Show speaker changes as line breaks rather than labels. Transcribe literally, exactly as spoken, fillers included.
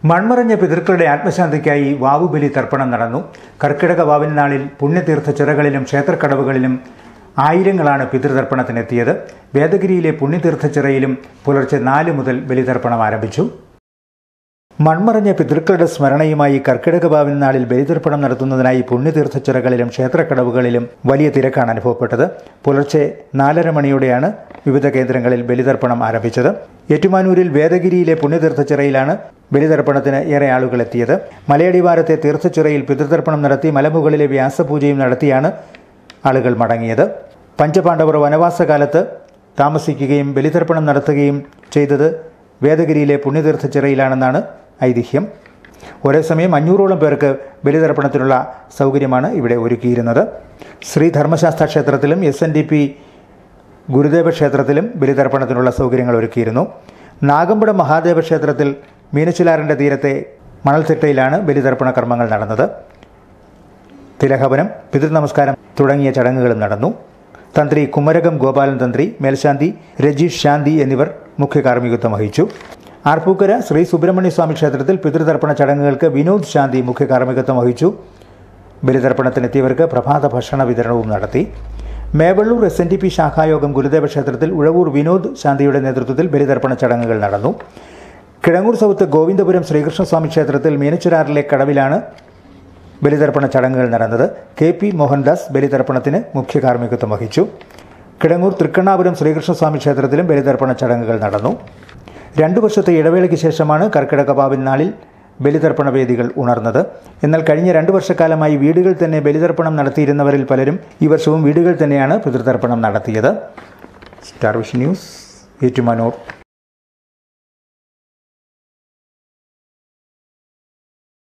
മൺമറഞ്ഞ പിതൃക്കളുടെ ആത്മശാന്തിക്കായി വാവുബലി തർപ്പണം നടന്നു. കർക്കിടക വാവിൻ നാളിൽ പുണ്യതീർത്ഥ ചിറകളിലും ക്ഷേത്രക്കടവുകളിലും ആയിരങ്ങളാണ് പിതൃതർപ്പണത്തിനെത്തിയത്. വേദഗിരിയിലെ പുണ്യതീർത്ഥ ചിറയിലും പുലർച്ചെ നാല് മുതൽ ബലിതർപ്പണം ആരംഭിച്ചു. മൺമറഞ്ഞ പിതൃക്കളുടെ സ്മരണയുമായി കർക്കിടക വാവിൻ നാളിൽ ബലിതർപ്പണം നടത്തുന്നതിനായി പുണ്യതീർത്ഥ ചിറകളിലും ക്ഷേത്രക്കടവുകളിലും വലിയ തിരക്കാണ് അനുഭവപ്പെട്ടത്. പുലർച്ചെ നാലര മണിയോടെയാണ് വിവിധ കേന്ദ്രങ്ങളിൽ ബലിതർപ്പണം ആരംഭിച്ചത്. ഏറ്റുമാനൂരിൽ വേദഗിരിയിലെ പുണ്യതീർത്ഥ ചിറയിലാണ് ബലിതർപ്പണത്തിന് ഏറെ ആളുകൾ എത്തിയത്. മലയടിവാരത്തെ തീർത്ഥച്ചിറയിൽ പിതൃതർപ്പണം നടത്തി മലമുകളിലെ വ്യാസപൂജയും നടത്തിയാണ് ആളുകൾ മടങ്ങിയത്. പഞ്ചപാണ്ഡവർ വനവാസകാലത്ത് താമസിക്കുകയും ബലിതർപ്പണം നടത്തുകയും ചെയ്തത് വേദഗിരിയിലെ പുണ്യതീർത്ഥ ചിറയിലാണെന്നാണ് ഐതിഹ്യം. ഒരേ സമയം അഞ്ഞൂറോളം പേർക്ക് ബലിതർപ്പണത്തിനുള്ള സൗകര്യമാണ് ഇവിടെ ഒരുക്കിയിരുന്നത്. ശ്രീ ധർമ്മശാസ്ത്ര ക്ഷേത്രത്തിലും S N D P Gurudeva ക്ഷേത്രത്തിലും ബലിതർപ്പണത്തിനുള്ള സൗകര്യങ്ങൾ ഒരുക്കിയിരുന്നു. നാഗമ്പട മഹാദേവ ക്ഷേത്രത്തിൽ മീനച്ചിലാറിൻ്റെ തീരത്തെ മണൽത്തിട്ടയിലാണ് ബലിതർപ്പണ കർമ്മങ്ങൾ നടന്നത്. തിലഹവനം, പിതൃനമസ്കാരം തുടങ്ങിയ ചടങ്ങുകളും നടന്നു. തന്ത്രി കുമരകം ഗോപാലൻ തന്ത്രി, മേൽശാന്തി രജീഷ് ശാന്തി എന്നിവർ മുഖ്യ കാർമ്മികത്വം വഹിച്ചു. ആർപ്പൂക്കര ശ്രീ സുബ്രഹ്മണ്യ സ്വാമി ക്ഷേത്രത്തിൽ പിതൃതർപ്പണ ചടങ്ങുകൾക്ക് വിനോദ് ശാന്തി മുഖ്യ കാർമ്മികത്വം വഹിച്ചു. ബലിതർപ്പണത്തിനെത്തിയവർക്ക് പ്രഭാത ഭക്ഷണ വിതരണവും നടത്തി. Mevalloor S N D P ശാഖായോഗം ഗുരുദേവ ക്ഷേത്രത്തിൽ ഉഴവൂർ വിനോദ് ശാന്തിയുടെ നേതൃത്വത്തിൽ ബലിതർപ്പണ ചടങ്ങുകൾ നടന്നു. കിഴങ്ങൂർ സൗത്ത് ഗോവിന്ദപുരം ശ്രീകൃഷ്ണസ്വാമി ക്ഷേത്രത്തിൽ മീനച്ചിലാറിലെ കടവിലാണ് ബലിതർപ്പണ ചടങ്ങുകൾ നടന്നത്. കെ പി മോഹൻദാസ് ബലിതർപ്പണത്തിന് മുഖ്യ കാർമ്മികത്വം വഹിച്ചു. കിഴങ്ങൂർ തൃക്കണ്ണാപുരം ശ്രീകൃഷ്ണസ്വാമി ക്ഷേത്രത്തിലും ബലിതർപ്പണ ചടങ്ങുകൾ നടന്നു. രണ്ടു വർഷത്തെ ഇടവേളയ്ക്ക് ശേഷമാണ് കർക്കിടക വാവിൻ നാളിൽ ബലിതർപ്പണ വേദികൾ ഉണർന്നത്. എന്നാൽ കഴിഞ്ഞ രണ്ടു വർഷക്കാലമായി വീടുകൾ തന്നെ ബലിതർപ്പണം നടത്തിയിരുന്നവരിൽ പലരും ഈ വർഷവും വീടുകൾ തന്നെയാണ് പിതൃതർപ്പണം നടത്തിയത്. Star Vision News, Ettumanoor.